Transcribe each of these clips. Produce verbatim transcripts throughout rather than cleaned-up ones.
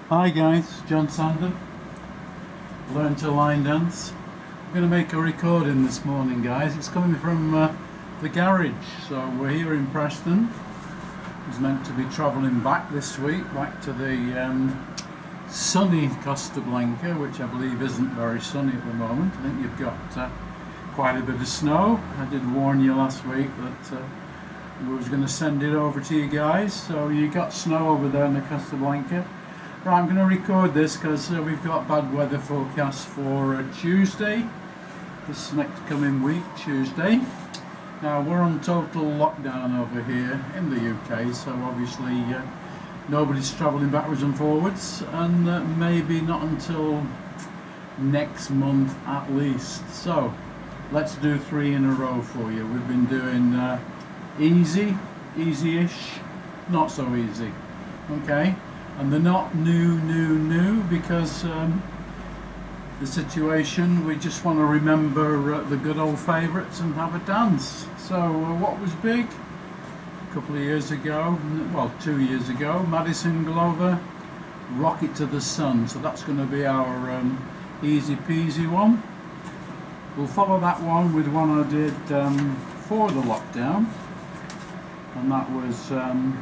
Hi guys, John Sandham. Learn to line dance. I'm going to make a recording this morning, guys. It's coming from uh, the garage. So we're here in Preston. I was meant to be travelling back this week, back to the um, sunny Costa Blanca, which I believe isn't very sunny at the moment. I think you've got uh, quite a bit of snow. I did warn you last week that uh, we was going to send it over to you guys. So you got snow over there in the Costa Blanca. Right, I'm going to record this because uh, we've got bad weather forecast for uh, Tuesday, this next coming week, Tuesday. Now we're on total lockdown over here in the U K, so obviously uh, nobody's travelling backwards and forwards, and uh, maybe not until next month at least. So let's do three in a row for you. We've been doing uh, easy, easy-ish, not so easy, okay? And they're not new, new, new because um, the situation, we just want to remember uh, the good old favourites and have a dance. So uh, what was big a couple of years ago, well two years ago, Madison Glover, Rocket to the Sun. So that's going to be our um, easy peasy one. We'll follow that one with one I did um, for the lockdown, and that was um,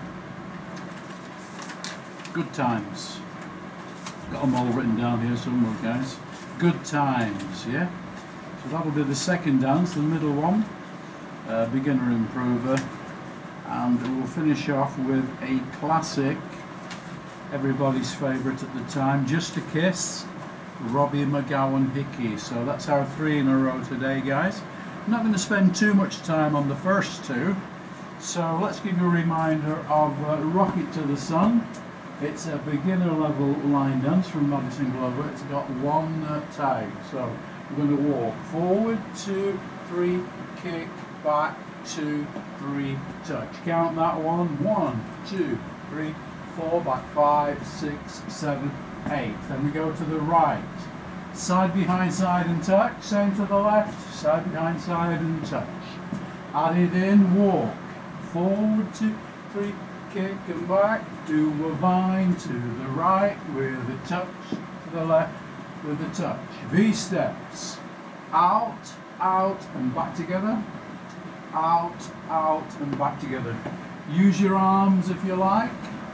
Good Times. Got them all written down here somewhere, guys. Good Times, yeah? So that'll be the second dance, the middle one, uh, Beginner Improver, and we'll finish off with a classic, everybody's favourite at the time, Just a Kiss, Robbie McGowan Hickey. So that's our three in a row today, guys. I'm not going to spend too much time on the first two, so let's give you a reminder of uh, Rocket to the Sun. It's a beginner level line dance from Madison Glover. It's got one uh, tag. So we're going to walk forward, two, three, kick, back, two, three, touch. Count that one. One, two, three, four, back five, six, seven, eight. Then we go to the right. Side behind side and touch. Same to the left. Side behind side and touch. Add it in, walk. Forward, two, three, kick and back, do a vine to the right with a touch, to the left with a touch. V steps, out, out and back together, out, out and back together. Use your arms if you like,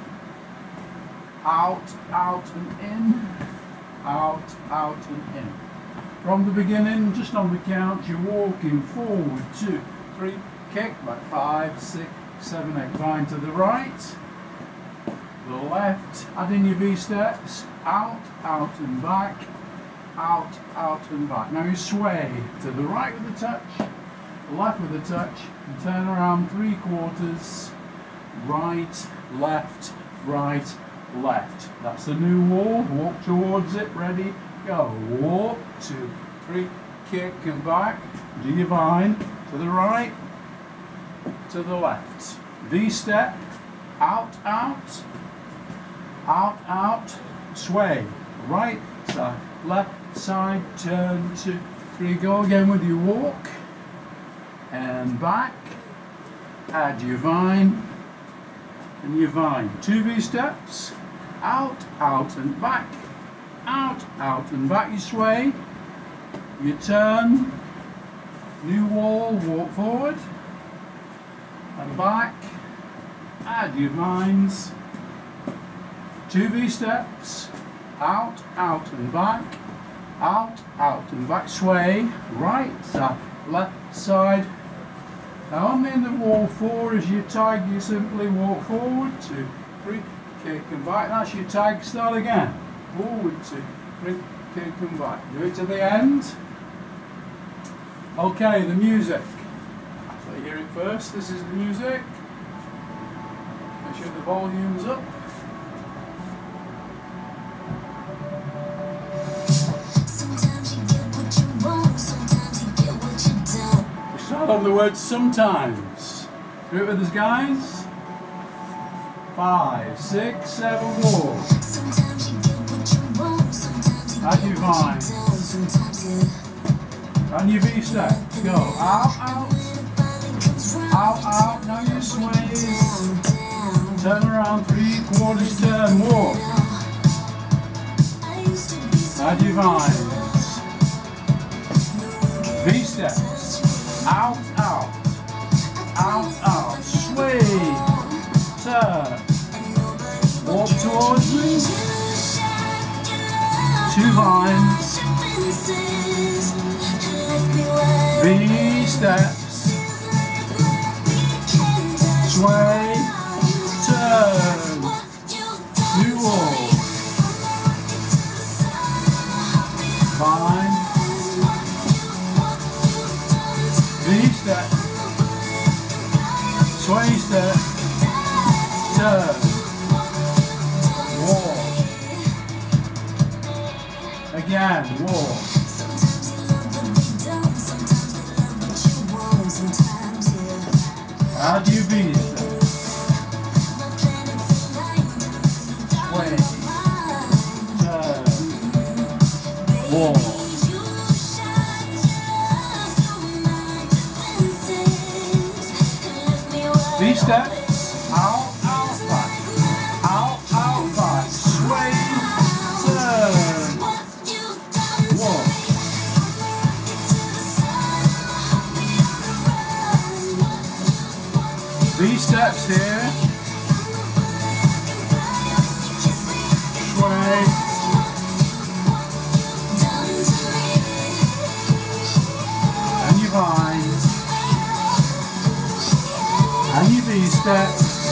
out, out and in, out, out and in. From the beginning, just on the count, you're walking forward, two, three, kick, back five, six, seven, eight, vine to the right, the left, add in your V steps, out, out and back, out, out and back. Now you sway to the right with a touch, left with a touch, and turn around three quarters, right, left, right, left. That's the new wall, walk towards it, ready, go. Walk, two, three, kick and back, do your vine to the right, to the left. V step, out, out, out, out, sway, right side, left side, turn, two, three, go again with your walk, and back, add your vine, and your vine. Two V steps, out, out and back, out, out and back, you sway, you turn, new wall, walk forward, and back, add your vines, two V steps, out, out and back, out, out and back, sway, right side, left side. Now on the end of wall four is your tag, you simply walk forward, two, three, kick and back, that's your tag, start again, forward, two, three, kick and back, do it to the end. Okay, the music. So you hear it first, this is the music. Make sure the volume's up. Sometimes you get what you want, sometimes you get what you don't. We start on the word sometimes. Do it with us, guys. Five, six, seven, four. Sometimes you get what you want, sometimes you get what you don't. Sometimes you and your V step. Go out, out. Out, out, now you sway. Turn around, three quarters turn, walk. Advance. V-steps. Out, out. Out, out. Sway. Turn. Walk towards me. Two lines. V-steps. Sway. Turn. New wall. Fine. V-step. Sway step. Turn. Walk. Again, walk. How do you beat it? Sway. Turn. Walk. These steps, out, out, back, out, out, back, sway, turn, walk. These steps here, sway, and you bind. And you V-steps,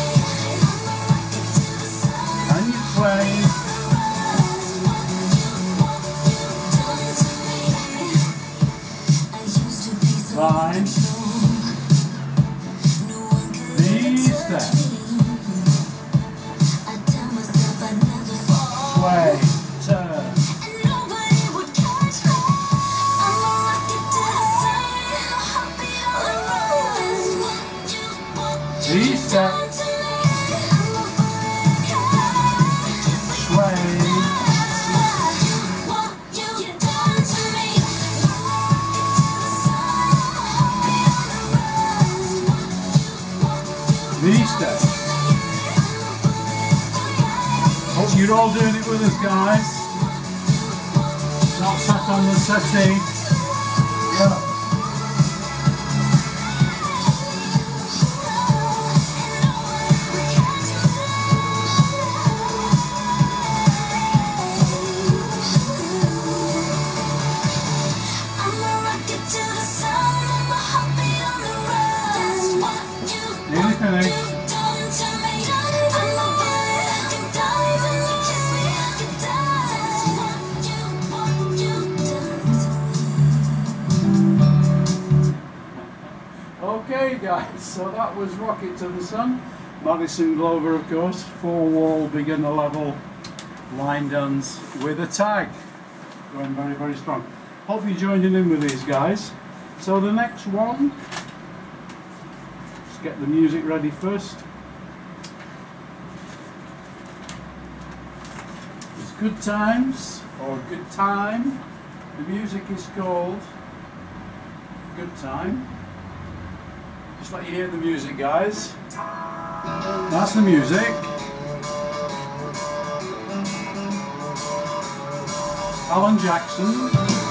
and you sway, line, V-steps, sway, turn, V-step, sway, V-step. Hope you're all doing it with us, guys. Not sat on the settee. Go. Nearly finished. Okay guys, so that was Rocket to the Sun. Madison Glover, of course, four wall beginner level line dance with a tag. Going very, very strong. Hope you're joining in with these guys. So the next one, let's get the music ready first. It's Good Times, or Good Time. The music is called Good Time. Just let you hear the music, guys. That's the music. Alan Jackson.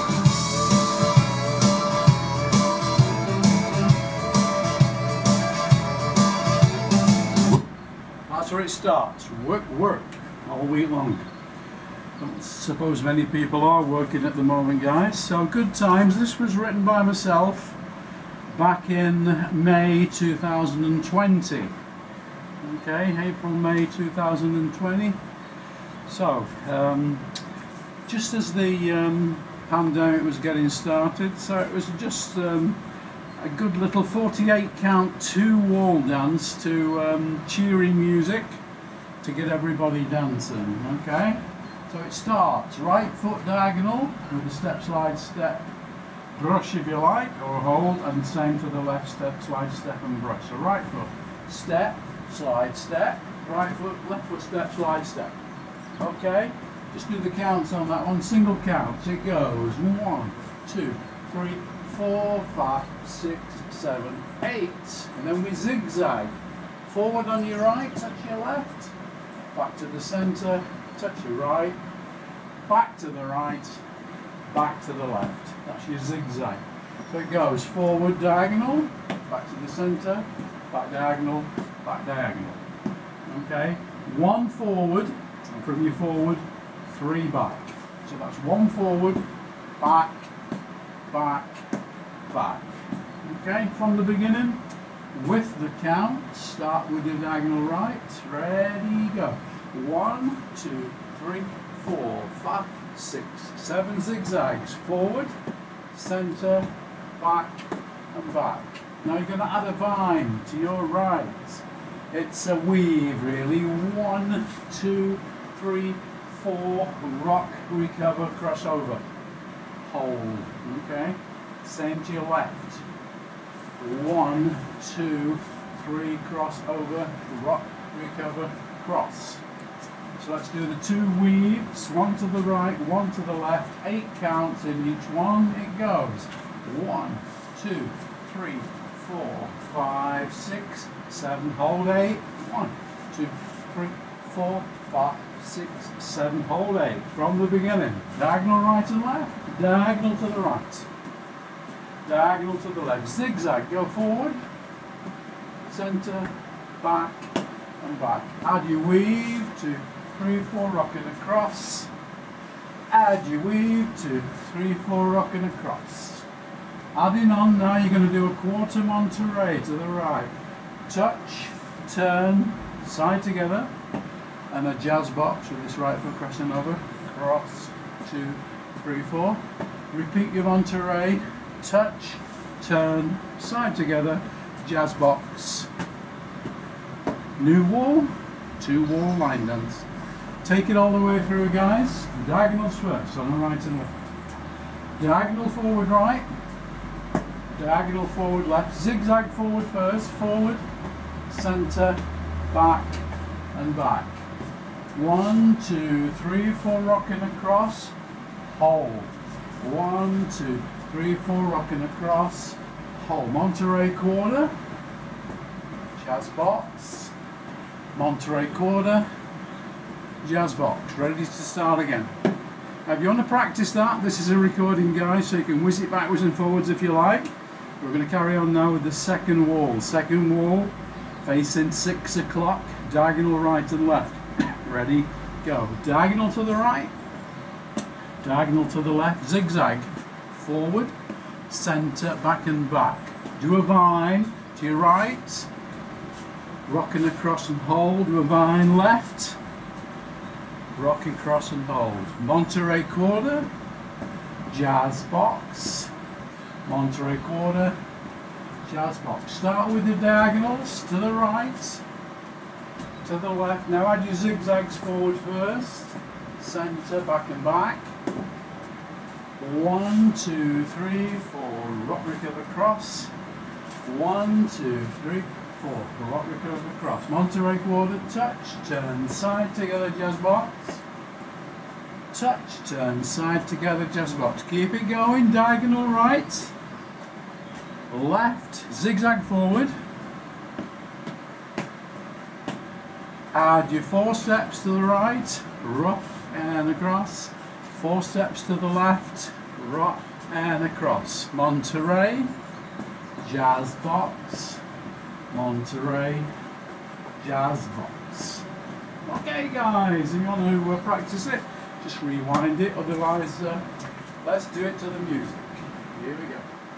That's where it starts. Work, work, all week long. Don't suppose many people are working at the moment, guys. So Good Times. This was written by myself back in May two thousand twenty. Okay, April, May two thousand twenty. So, um, just as the um, pandemic was getting started, so it was just um, a good little forty-eight count two wall dance to um, cheery music to get everybody dancing. Okay, so it starts right foot diagonal with a step, slide, step, brush if you like, or hold, and same to the left, step, slide, step and brush. So right foot, step, slide, step, right foot, left foot, step, slide, step. Okay, just do the counts on that one, single count. It goes one, two, three, four, five, six, seven, eight, and then we zigzag. Forward on your right, touch your left, back to the centre, touch your right, back to the right, back to the left. That's your zigzag. So it goes forward diagonal, back to the centre, back diagonal, back diagonal. Okay, one forward, and from your forward, three back. So that's one forward, back, back, back. Okay, from the beginning, with the count, start with the diagonal right, ready, go. One, two, three, four, five, six, seven zigzags, forward, centre, back and back. Now you're going to add a vine to your right. It's a weave really. One, two, three, four, rock, recover, crossover, hold. Okay, same to your left. One, two, three, cross over, rock, recover, cross. So let's do the two weaves, one to the right, one to the left, eight counts in each one. It goes one, two, three, four, five, six, seven, hold eight. One, two, three, four, five, six, seven, hold eight. From the beginning, diagonal right and left, diagonal to the right, diagonal to the left, zigzag, go forward, centre, back and back. Add your weave, two, three, four, rocking across. Add your weave, two, three, four, rocking across. Adding on now, you're going to do a quarter Monterey to the right. Touch, turn, side together, and a jazz box with this right foot crossing over. Cross, two, three, four. Repeat your Monterey. Touch, turn, side together, jazz box. New wall, two wall line dance. Take it all the way through, guys. Diagonals first, on the right and left. Diagonal forward right, diagonal forward left, zigzag forward first, forward, centre, back and back. One, two, three, four, rocking across, hold. One, two, three, four, rocking across, hold. Monterey quarter, jazz box, Monterey quarter, jazz box. Ready to start again. Now, if you want to practice that, this is a recording, guys, so you can whiz it backwards and forwards if you like. We're going to carry on now with the second wall. Second wall, facing six o'clock, diagonal right and left. Ready, go. Diagonal to the right, diagonal to the left, zigzag, forward, centre, back and back. Do a vine to your right, rocking across and hold, do a vine left, rock across and hold. Monterey quarter, jazz box, Monterey quarter, jazz box. Start with the diagonals to the right, to the left. Now add your zigzags forward first, centre, back and back. One, two, three, four, rock, recover, cross. One, two, three, four, rock, recover, cross. Monterey quarter, touch, turn, side together, jazz box. Touch, turn, side together, jazz box. Keep it going, diagonal right, left, zigzag forward. Add your four steps to the right, rock and across. Four steps to the left, rock and across. Monterey, jazz box, Monterey, jazz box. Okay, guys, if you want to uh, practice it, just rewind it, otherwise uh, let's do it to the music. Here we go.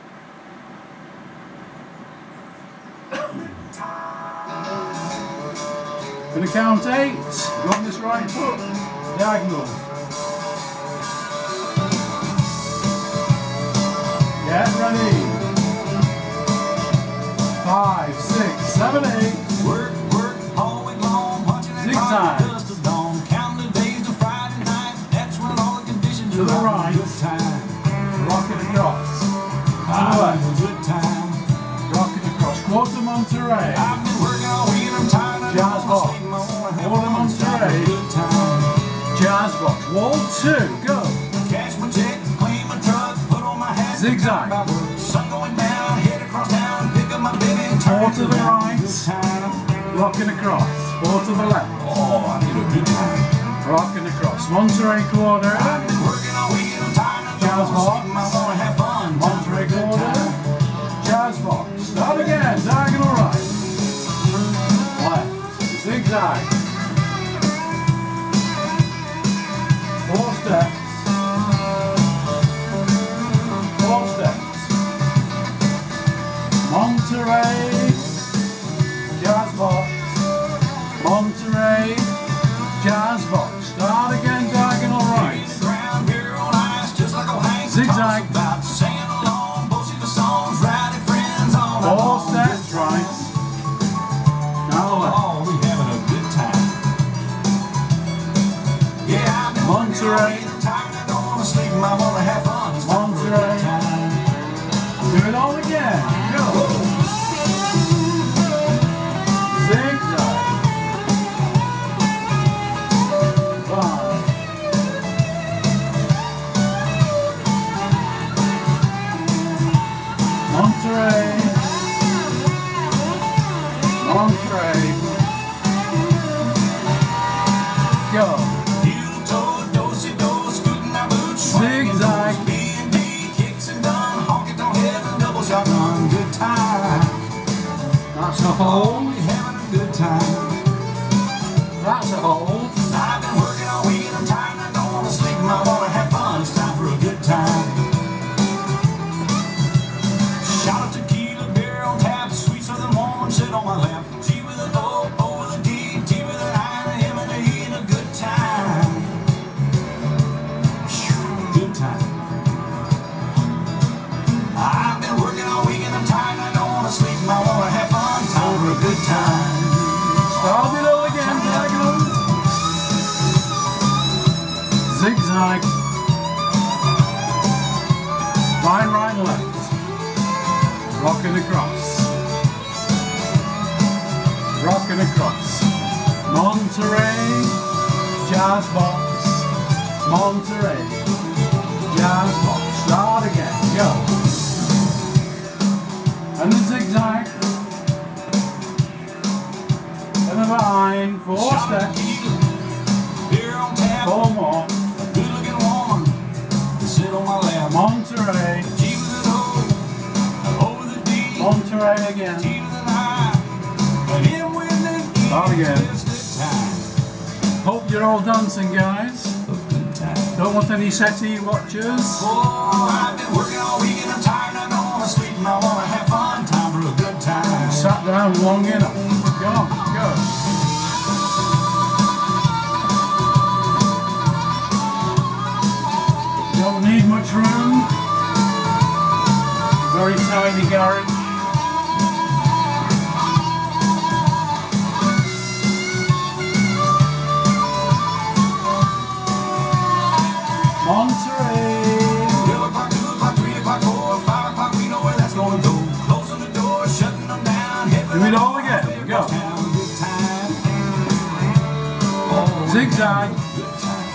Gonna count eight, go on this right foot, diagonal. Get ready. Five, six, seven, eight. Work, work, all week long, punching and Zigzag. popping dust of dawn. Counting the days to Friday night. That's when all the conditions To are the right. right. Good time. Rocking across. To the Having left. a good time. Rocking across. Quarter Monterey. I've been working all week and I'm tired. I Jazz don't box. wanna sleep, I wanna have Quarter fun, just having a Monterey. good time. Jazz box. Wall two. Go. Cash my check, clean my truck, put on my hat. Zigzag. My work. Sun going down, head across town, pick up my baby and turn Four it to the around. right. Good time. Rocking across. Four to the left. Oh, I need a good time. Rocking across. Monterey quarter. Jazz box. Monterey quarter. Jazz box. Start again. Diagonal right. Left. Zigzag. Four steps. Four steps. Monterey. Jazz box. Monterey. Jazz box. Start again, diagonal right. Zigzag. Four steps right. Now left. Monterey. Monterey. Do it all again. Go. Zigzag. Monterey, Monterey, go. Zigzag. That's a hold. That's a hold. I've been working all week and I'm tired and I don't want to sleep. I want to have fun. It's time for a good time. Shot of tequila, beer on tap, sweet southern woman sit on my lap. G with an O, O with a D, T with an I, and a M and a E, and a good time. Good time. I've been working all week and I'm tired and I don't want to sleep. I want to have fun. Time for a good time. Start it all again, diagonal. Zigzag. Line right left. Rocking across. Rocking across. Monterey. Jazz box. Monterey. Jazz box. Start again. Go. And the zigzag. And the line. Four steps. Four more. Good looking woman to sit on my lap. Monterey. G with an O, over the D, Monterey again. T with an I, and M with an E. Start again. It's good time. Hope you're all dancing, guys. A good time. Don't want any SETI watchers. Oh, I've been working all week and I'm tired and I don't want to sleep and I want to have fun. Time for a good time. Sat down long enough. Go on, go. Don't need much room. Very tiny garage. Monterey. twelve o'clock, two o'clock, three o'clock, four, five o'clock, we know where that's going to go. Closing the door, shutting them down. Do it all again. Go. Good time. Oh, Zigzag. good time.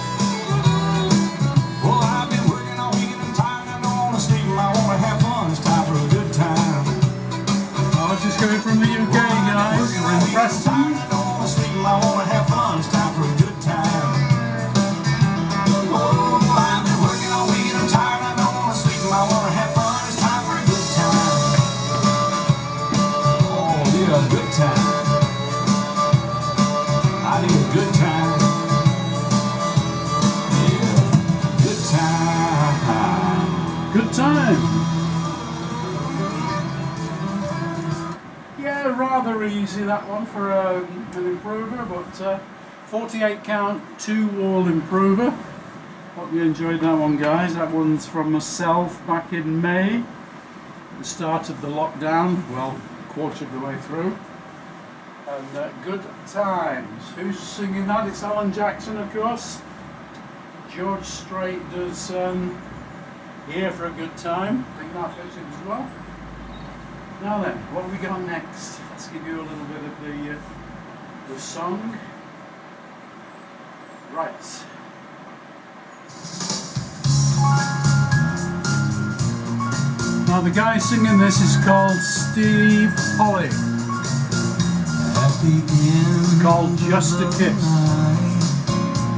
Well, I've been working all week and I'm tired and I don't want to sleep and I want to have fun. It's time for a good time. I was just coming from the U K, guys. We're in Preston. I don't want to sleep and I want to have fun. It's time for a good time. Oh, I've been working all week and I'm tired and I don't want to sleep and I want to have fun. It's time for a good time. Oh, yeah, a good time. I need a good time. Yeah, good time. Good time. Yeah, rather easy that one for um, an improver, but uh, forty-eight count, two wall improver. Hope you enjoyed that one, guys. That one's from myself back in May, the start of the lockdown, well, quarter of the way through. And uh, good times. Who's singing that? It's Alan Jackson, of course. George Strait does um, Here for a Good Time. I think that fits it as well. Now then, what have we got next? Let's give you a little bit of the, uh, the song. Right. Now the guy singing this is called Steve Holly. It's called Just a Kiss.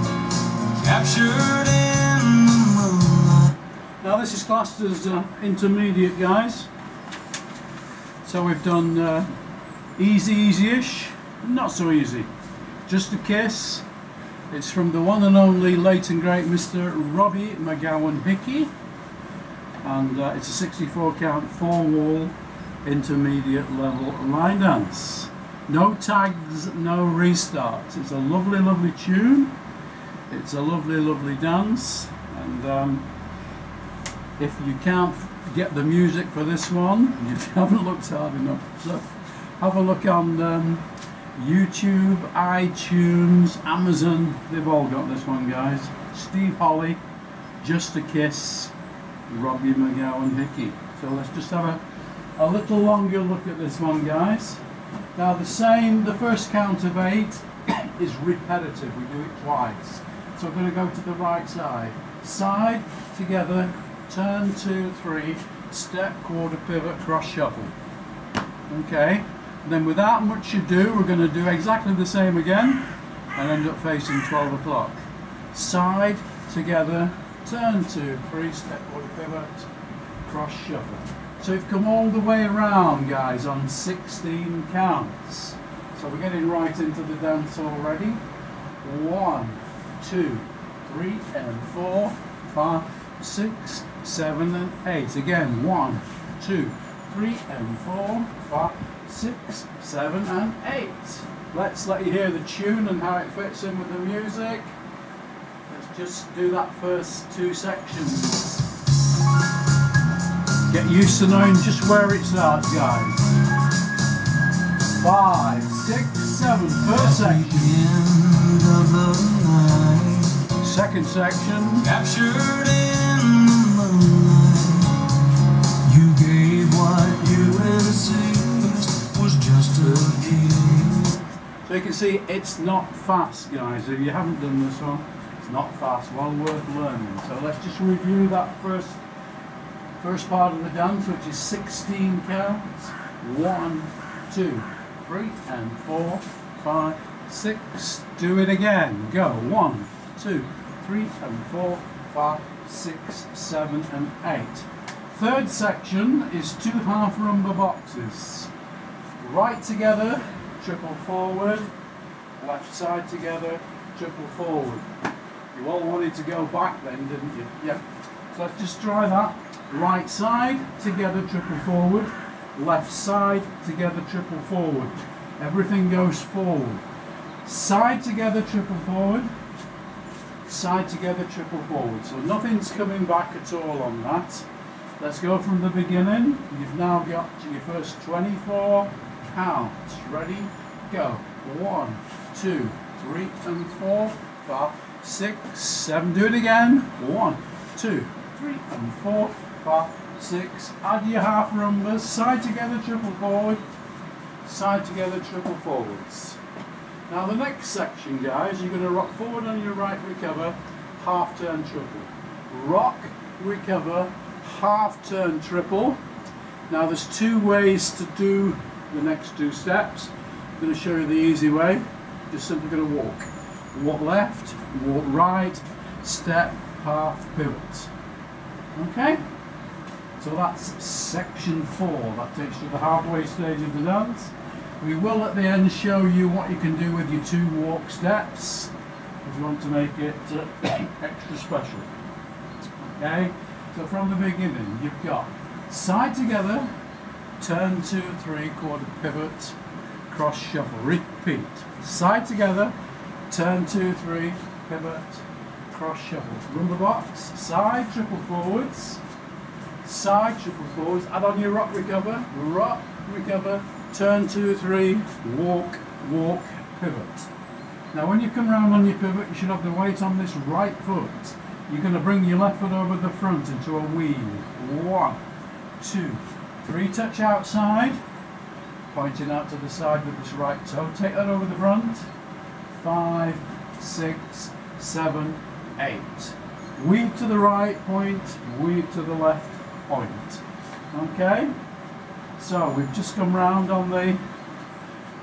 captured in the moonlight. Now this is classed as uh, intermediate, guys. So we've done uh, easy, easy-ish, not so easy. Just a Kiss. It's from the one and only late and great Mister Robbie McGowan Hickey, and uh, it's a sixty-four count four wall intermediate level line dance. No tags, no restarts. It's a lovely, lovely tune. It's a lovely, lovely dance, and um, if you can't get the music for this one, you haven't looked hard enough. So have a look on um, YouTube, iTunes, Amazon. They've all got this one, guys. Steve Holly, Just a Kiss, Robbie McGowan Hickey. So let's just have a, a little longer look at this one, guys. Now the same, the first count of eight is repetitive. We do it twice. So we're going to go to the right side. Side, together, turn, two, three, step, quarter pivot, cross shuffle. Okay. Then without much ado, we're going to do exactly the same again and end up facing twelve o'clock. Side, together, turn, two, three, step, quarter pivot, cross shuffle. So you've come all the way around, guys, on sixteen counts. So we're getting right into the dance already. One, two, three, and four, five, six, seven, and eight. Again, one, two, three, and four, five, six, seven, and eight. Let's let you hear the tune and how it fits in with the music. Let's just do that first two sections. Get used to knowing just where it starts, guys. Five, six, seven. First section. Second section. Captured in the moonlight. You gave what you received was just a gift. So you can see it's not fast, guys. If you haven't done this one, it's not fast. Well worth learning. So let's just review that first first part of the dance, which is sixteen counts. One, two, three, and four, five, six. Do it again. Go. One, two, three, and four, five, six, seven, and eight. Third section is two half rumba boxes. Right together, triple forward, left side together, triple forward. You all wanted to go back then, didn't you? Yeah. So let's just try that. Right side together, triple forward, left side together, triple forward. Everything goes forward. Side together, triple forward, side together, triple forward. So nothing's coming back at all on that. Let's go from the beginning. You've now got your first twenty-four counts. Ready? Go. One, two, three, and four, five, six, seven. Do it again. One, two, three, and four, five, six. Add your half rumbas. Side together, triple forward. Side together, triple forwards. Now the next section, guys, you're going to rock forward on your right, recover, half turn, triple. Rock, recover, half turn, triple. Now there's two ways to do the next two steps. I'm going to show you the easy way. Just simply going to walk. Walk left, walk right, step, half, pivot. Okay? So that's section four. That takes you to the halfway stage of the dance. We will at the end show you what you can do with your two walk steps if you want to make it uh, extra special. Okay? So from the beginning, you've got side together, turn two, three, quarter pivot, cross shuffle. Repeat. Side together, turn two, three, pivot, cross shuffle. Rumba box, side, triple forwards, side, triple forwards. Add on your rock, recover, rock, recover, turn two, three, walk, walk, pivot. Now when you come around on your pivot, you should have the weight on this right foot. You're going to bring your left foot over the front into a weave. One, two, three, touch outside, pointing out to the side with this right toe. Take that over the front. Five, six, seven, eight. Weave to the right point, weave to the left point. Okay? So we've just come round on the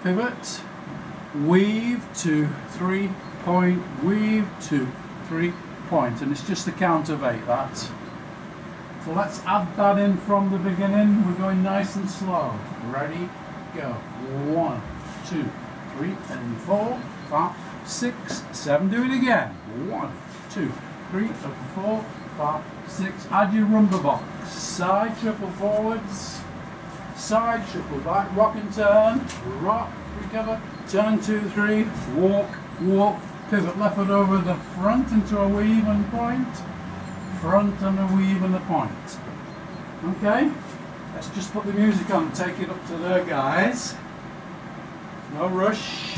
pivot, weave, two, three, point, weave, two, three, point, and it's just the count of eight, that. So let's add that in from the beginning. We're going nice and slow. Ready, go. One, two, three, and four, five, six, seven. Do it again. One, two, three, and four, five, six. Add your rumba box. Side triple forwards, side triple back, rock and turn, rock, recover, turn two, three, walk, walk, pivot left foot over the front into a weave and point, front and a weave and a point. Okay, let's just put the music on and take it up to there, guys. No rush.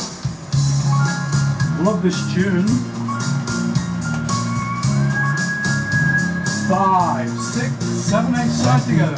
Love this tune. Five, six, seven, eight, side together.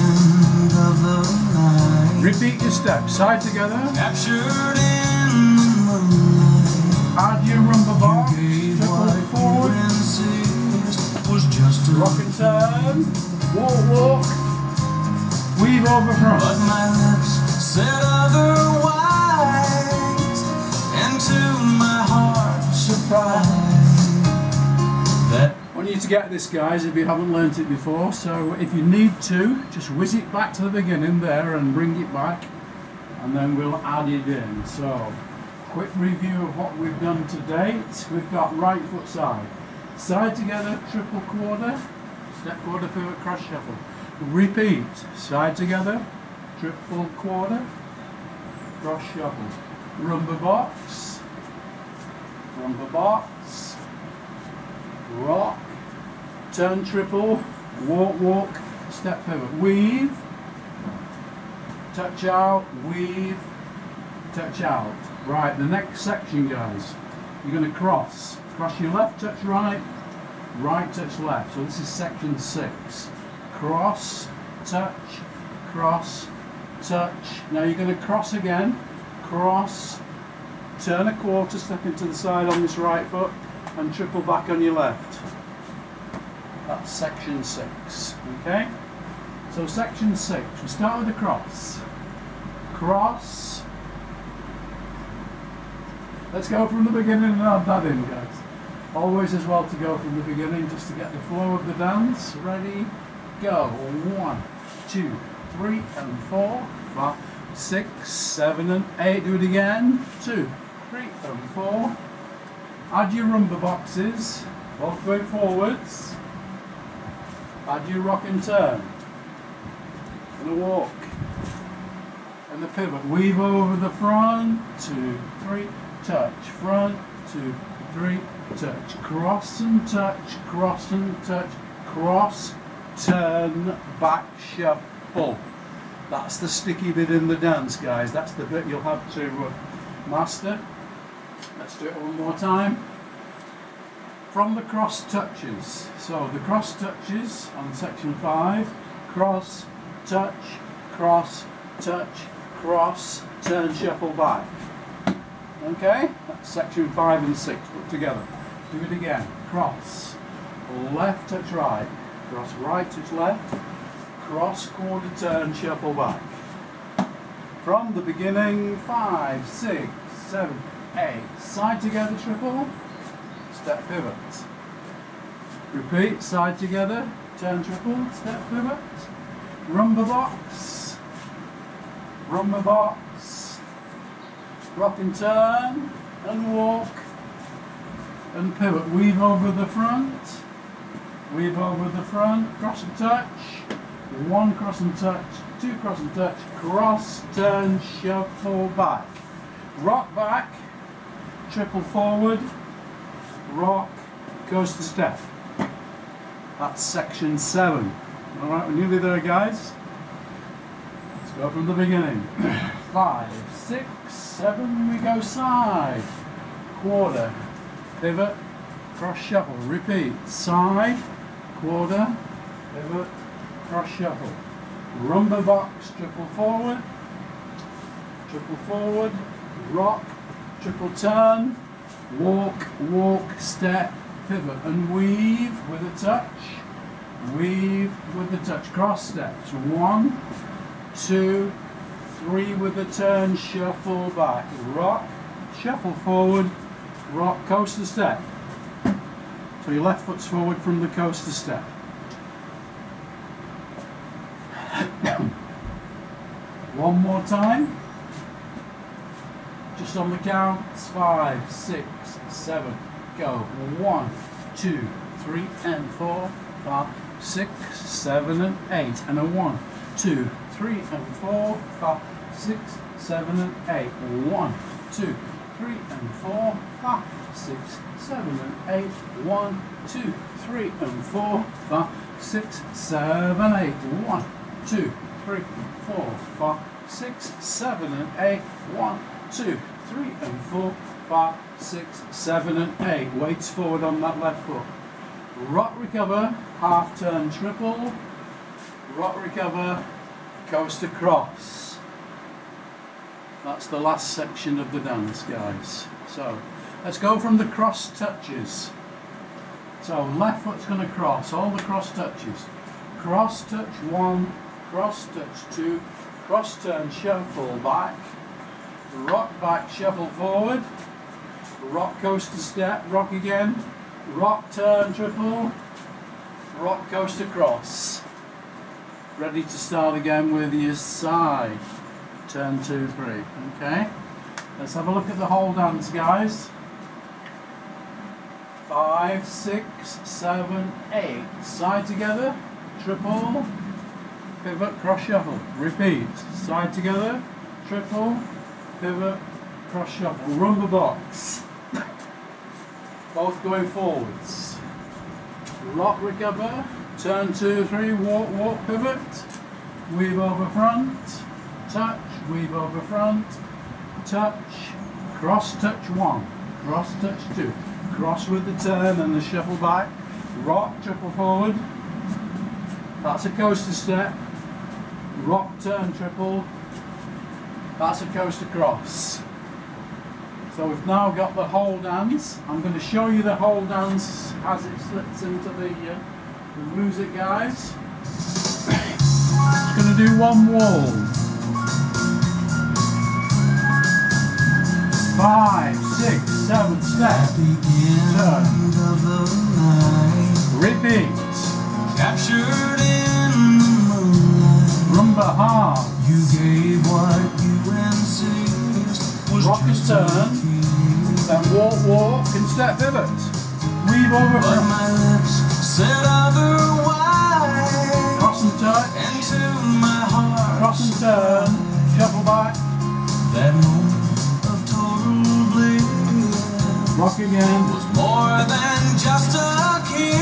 Repeat your steps, side together. Captured in the moonlight. Add your rumba box, triple forward. Was just a rock and turn, walk, walk, weave over front. But my lips said otherwise, and to my heart's surprise, that I want you to get this, guys, if you haven't learnt it before. So if you need to, just whiz it back to the beginning there and bring it back, and then we'll add it in. So, quick review of what we've done to date. We've got right foot side, side together, triple quarter, step quarter, pivot, cross shuffle. Repeat, side together, triple quarter, cross shuffle. Rumba box, rumba box, rock, turn triple, walk, walk, step pivot, weave, touch out, weave, touch out. Right, the next section, guys, you're going to cross. Cross your left, touch right, right, touch left. So this is section six. Cross, touch, cross, touch. Now you're going to cross again, cross, turn a quarter, step into the side on this right foot, and triple back on your left. That's section six, okay? So section six, we start with the cross. Cross. Let's go from the beginning and add that in, guys. Always as well to go from the beginning just to get the flow of the dance. Ready, go. One, two, three, and four, five, six, seven, and eight. Do it again. Two, three, and four. Add your rumba boxes, both way forwards. Add your rock and turn. And a walk. And the pivot. Weave over the front. Two, three, touch. Front, two, three, touch. Cross and touch, cross and touch, cross, turn, back, shuffle. That's the sticky bit in the dance, guys. That's the bit you'll have to uh, master. Let's do it one more time. From the cross touches. So the cross touches on section five. Cross, touch, cross, touch, cross, turn, shuffle, back. Okay? That's section five and six put together. Do it again. Cross, left, touch right. Cross right, touch left. Cross, quarter, turn, shuffle, back. From the beginning, five, six, seven, eight. Side together, triple. Step pivot. Repeat, side together, turn triple, step pivot. Rumba box. Rumba box. Rock and turn, and walk, and pivot. Weave over the front. Weave over the front, cross and touch. One cross and touch, two cross and touch, cross, turn, shuffle, back. Rock back, triple forward, rock, goes to step. That's section seven. Alright, we're nearly there, guys. Let's go from the beginning. Five, six, seven, we go side, quarter, pivot, cross shuffle, repeat, side, quarter, pivot, cross shuffle. Rumba box, triple forward, triple forward, rock, triple turn, walk, walk, step, pivot, and weave with a touch, weave with a touch, cross steps, one, two, three with a turn, shuffle back, rock, shuffle forward, rock, coaster step, So your left foot's forward from the coaster step. One more time. Just on the counts. Five, six, seven, go. One, two, three, and four, five, six, seven, and eight. And a one, two, three, and four, five, six, seven, and eight. One, two, three, and four, five, six, seven, and eight. One, two, three, and four, five, six, seven, eight. One, two, three, four, five, six, seven, and eight. One, two, three, and four, five, six, seven, and eight. Weights forward on that left foot. Rock recover, half turn triple. Rock recover, coaster cross. That's the last section of the dance, guys. So let's go from the cross touches. So left foot's going to cross, all the cross touches. Cross touch one, cross touch two, cross turn shuffle back, rock back shuffle forward, rock coaster step, rock again, rock turn triple, rock coaster cross. Ready to start again with your side. Turn two, three. Okay. Let's have a look at the whole dance, guys. Five, six, seven, eight. Side together, triple, pivot, cross shuffle. Repeat. Side together, triple, pivot, cross shuffle. Rumba box. Both going forwards. Rock recover. Turn two, three, walk, walk, pivot. Weave over front. Touch, weave over front. Touch. Cross touch one. Cross touch two. Cross with the turn and the shuffle back. Rock, triple forward. That's a coaster step. Rock, turn, triple. That's a coaster cross. So we've now got the whole dance. I'm going to show you the whole dance as it slips into the, uh, the music, guys. Just going to do one wall. Five, six, seven, step. Turn. Repeat. Captured in the moonlight. Rumba hard. You gave what you insist was Rock and turn. Then walk, walk, and step pivot. Weave over but front. my lips said otherwise. Cross and touch. And to my heart, Cross and turn. Shuffle back. that moment of total bliss Rock again. was more than just a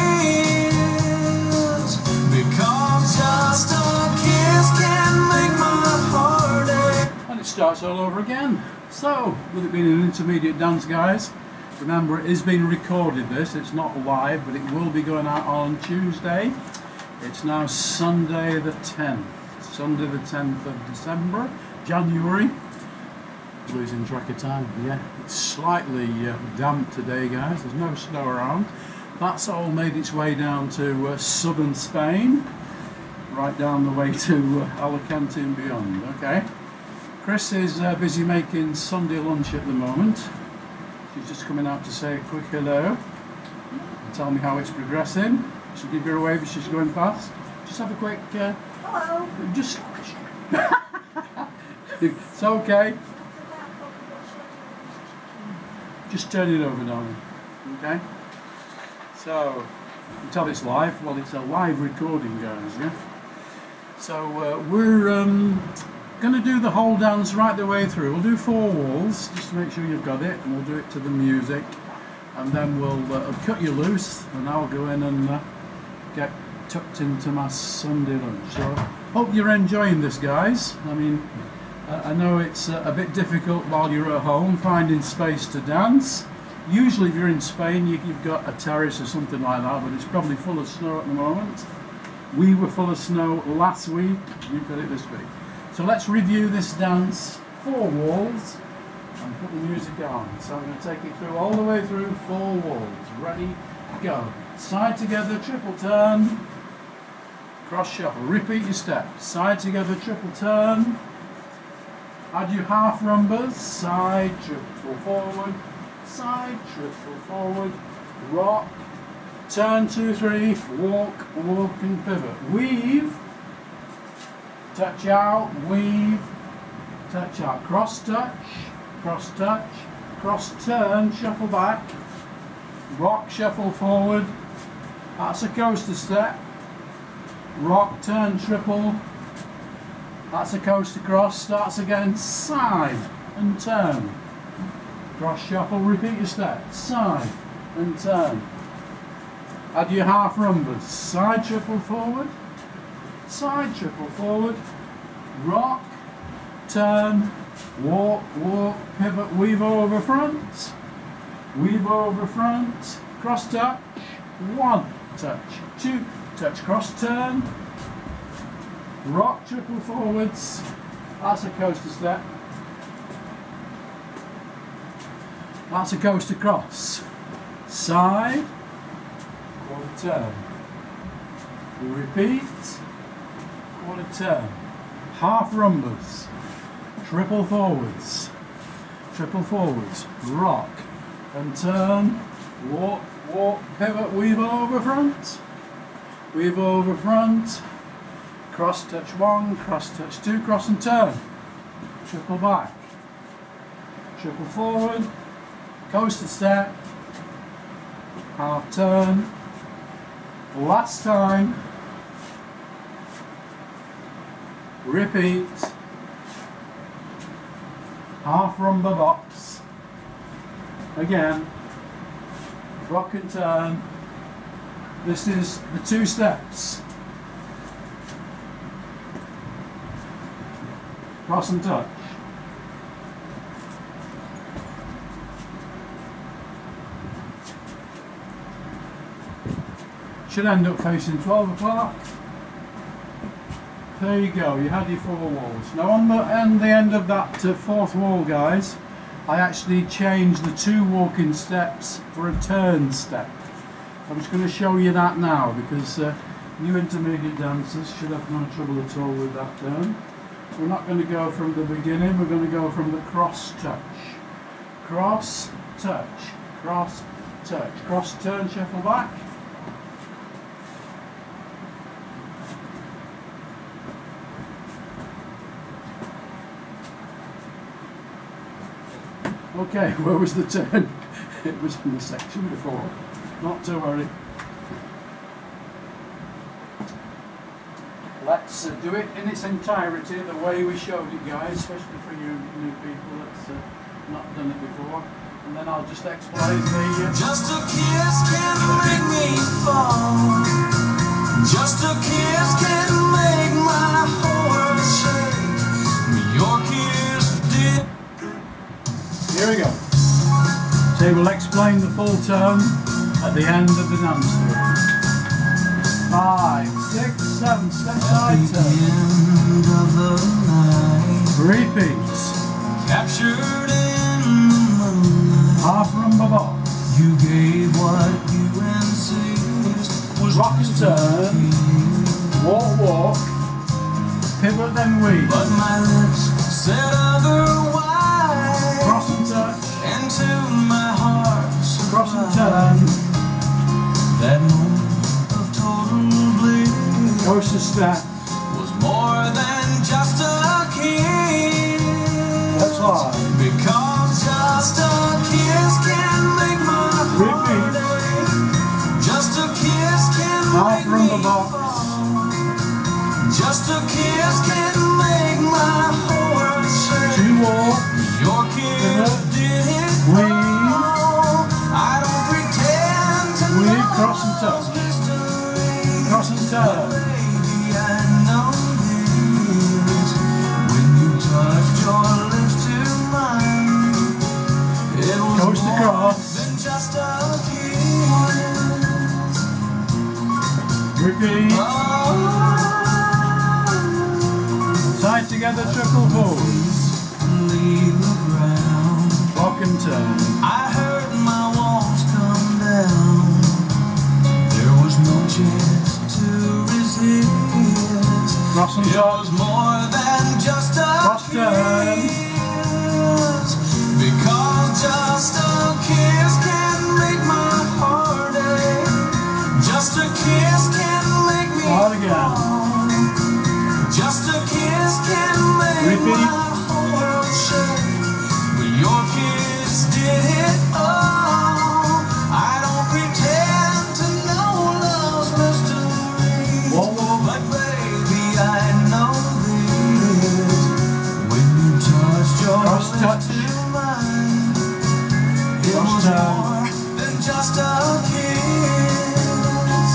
kiss. Because just a kiss can make my heart ache. And it starts all over again. So, with it being an intermediate dance, guys, remember it is being recorded, this, it's not live, but it will be going out on Tuesday. It's now Sunday the tenth, Sunday the tenth of December, January. Losing track of time, yeah. It's slightly uh, damp today, guys, there's no snow around. That's all made its way down to uh, southern Spain, right down the way to uh, Alicante and beyond, okay? Chris is uh, busy making Sunday lunch at the moment. She's just coming out to say a quick hello and tell me how it's progressing. She'll give you a wave as she's going past. Just have a quick... Uh, Hello. Just... It's okay. Just turn it over, darling. Okay? So, you can tell it's live. Well, it's a live recording, guys, yeah? So, uh, we're... Um, going to do the whole dance right the way through. We'll do four walls just to make sure you've got it, and we'll do it to the music, and then we'll uh, cut you loose and I'll go in and uh, get tucked into my Sunday lunch. So hope you're enjoying this, guys. I mean, uh, I know it's uh, a bit difficult while you're at home finding space to dance. Usually if you're in Spain you, you've got a terrace or something like that, but it's probably full of snow at the moment. We were full of snow last week, we've got it this week. So let's review this dance, four walls, and put the music on. So I'm going to take it through all the way through four walls. Ready, go. Side together, triple turn, cross shuffle. Repeat your step. Side together, triple turn. Add your half rumbas. Side, triple forward, side, triple forward, rock, turn, two, three, walk, walk and pivot. Weave, touch out, weave, touch out, cross touch, cross touch, cross turn, shuffle back, rock, shuffle forward, that's a coaster step, rock, turn, triple, that's a coaster cross, starts again, side and turn, cross shuffle, repeat your step, side and turn. Add your half rumbas, side triple forward, side triple forward, rock, turn, walk, walk, pivot, weave over front, weave over front, cross touch, one touch, two touch, cross turn, rock, triple forwards, that's a coaster step, that's a coaster cross, side, quarter turn, repeat, quarter turn, half rumbas, triple forwards, triple forwards, rock and turn, walk, walk, pivot, weave over front, weave over front, cross touch one, cross touch two, cross and turn, triple back, triple forward, coaster step, half turn, last time, repeat, half rumba box, again, rock and turn. This is the two steps, cross and touch. Should end up facing twelve o'clock. There you go, you had your four walls. Now on the, on the end of that uh, fourth wall, guys, I actually changed the two walking steps for a turn step. I'm just going to show you that now, because uh, new intermediate dancers should have no trouble at all with that turn. We're not going to go from the beginning, we're going to go from the cross touch. Cross, touch, cross, touch. Cross, turn, shuffle back. Okay, where was the turn? It was in the section before. Not to worry. Let's uh, do it in its entirety the way we showed it, guys, especially for you new people that's uh, not done it before. And then I'll just explain the... Uh, just a kiss can make me fall. Just a kiss can make my whole world shake. Your kiss did... Here we go. So we'll explain the full turn at the end of the dance floor. Five, six, seven, step side turn. Repeats. Captured in the moonlight. Half rumba box. You gave what you insist was rock and turn. Walk, walk. Pivot, then weave. But my lips said otherwise. Cross and touch. And to my heart's cross and turn. That moment of total bliss. Coaster step. Was more than just a kiss. That's right. Because just a kiss can make my heart repeat. ache. Just a kiss can half make me box. fall. Just a kiss can make my whole world shake. Two more. Your kiss did it weave. all. I don't pretend to weave, know cross and touch. Mystery. Cross and turn. Baby, I know this. When you touched your lips to mine, it was Coast more across. than just a kiss. Repeat. Oh, Side together, triple forwards. leave the ground. Rock and turn. I heard my walls come down. There was no chance to resist. Cross and It touch. was more than just a Cross turn. kiss. Because just a kiss can make my heart ache. just a kiss.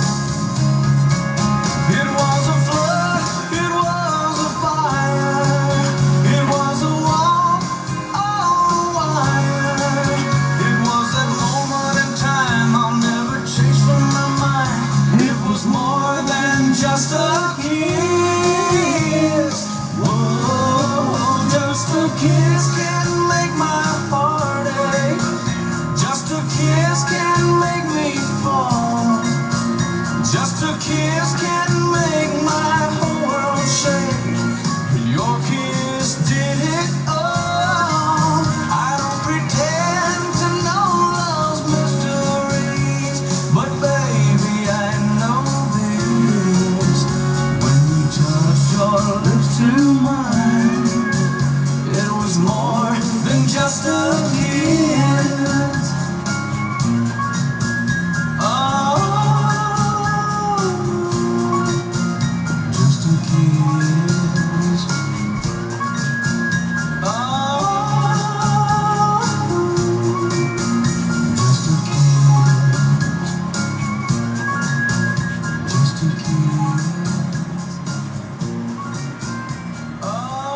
It was a flood, it was a fire, it was a wall on wire. It was that moment in time I'll never chase from my mind. It was more than just a kiss. Whoa, just a kiss can make my heart ache. Just a kiss can make me fall. Just a kiss can make my whole world shake. Your kiss did it all. I don't pretend to know love's mysteries, but baby, I know this. When you touched your lips to mine, it was more than just a kiss. Oh, just a kiss. Oh, just a kiss. Just a kiss. Oh.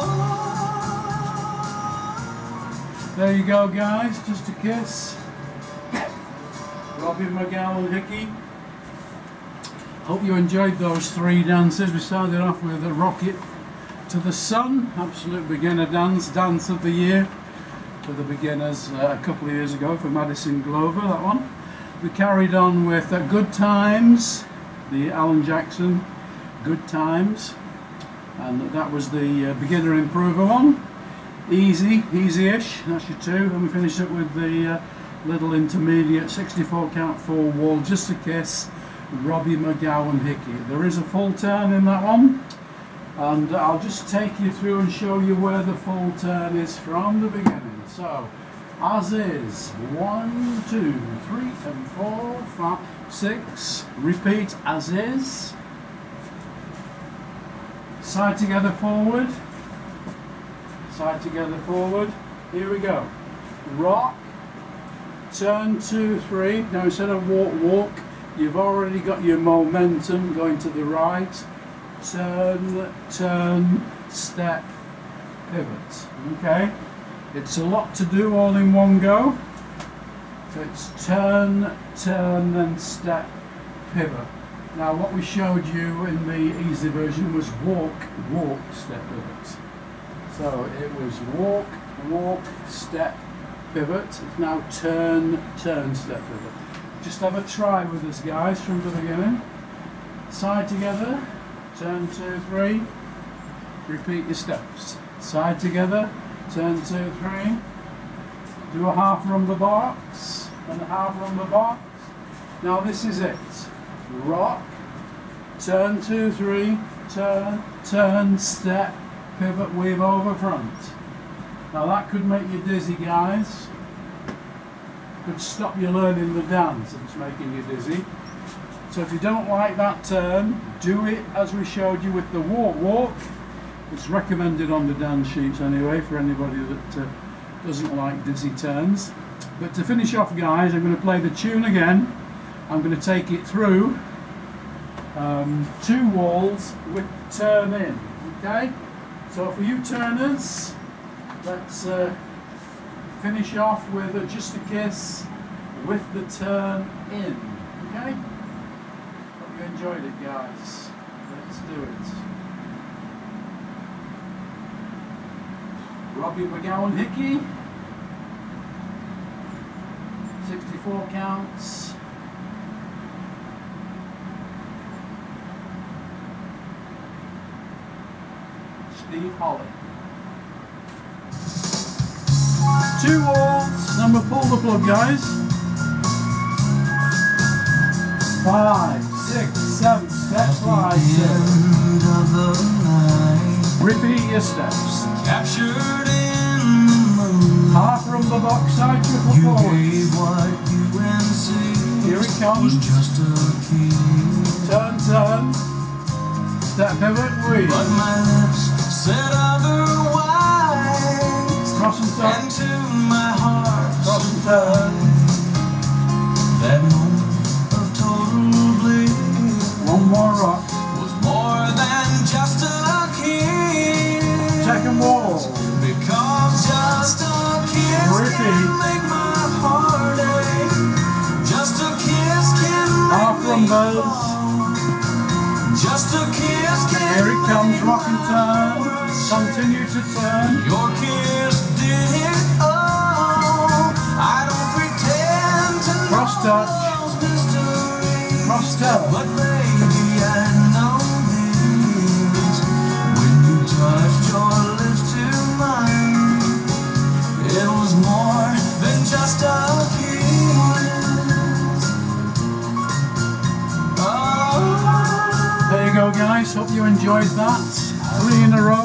There you go, guys, just a kiss. Robbie McGowan Hickey. Hope you enjoyed those three dances. We started off with a Rocket to the Sun, absolute beginner dance, dance of the year for the beginners uh, a couple of years ago for Madison Glover, that one. We carried on with uh, Good Times, the Alan Jackson Good Times, and that was the uh, beginner improver one. Easy, easy-ish, that's your two, and we finished up with the uh, little intermediate sixty-four count four wall, Just a Kiss, Robbie McGowan Hickey. There is a full turn in that one, and I'll just take you through and show you where the full turn is from the beginning. So, as is, one, two, three, and four, five, six, repeat as is, side together forward, side together forward, here we go, rock, turn two, three. Now instead of walk, walk, you've already got your momentum going to the right. Turn, turn, step, pivot. Okay? It's a lot to do all in one go. So it's turn, turn, and step, pivot. Now what we showed you in the easy version was walk, walk, step, pivot. So it was walk, walk, step, pivot. It's now turn, turn, step, pivot. Just have a try with us, guys, from the beginning. Side together, turn two, three, repeat your steps. Side together, turn two, three, do a half rumba box, and a half rumba box. Now this is it. Rock, turn two, three, turn, turn, step, pivot, weave over front. Now that could make you dizzy, guys. Could stop you learning the dance if it's making you dizzy. So if you don't like that turn, do it as we showed you with the walk walk. It's recommended on the dance sheets anyway for anybody that uh, doesn't like dizzy turns. But to finish off, guys, I'm going to play the tune again. I'm going to take it through um, two walls with turn in. Okay? So for you turners, let's uh, finish off with uh, Just a Kiss with the turn in. Okay? Hope you enjoyed it, guys. Let's do it. Robbie McGowan Hickey, sixty-four counts. Steve Holly. Two walls, number pull the plug, guys. Five, six, seven, steps right. Repeat your steps. Captured in the moon. Half rumba box side triple You forwards. gave what you insist. Here it comes. Was just a kiss. Turn, turn. Step, pivot, weave. But my lips said otherwise. Cross and turn. And to my heart, Cross and turn. Continue to turn. Your kiss did it all. I don't pretend to Cross touch. know mystery, Cross touch. but baby I know this. When you touched your lips to mine, it was more than just a kiss. Oh. There you go, guys. Hope you enjoyed that. Three in a row.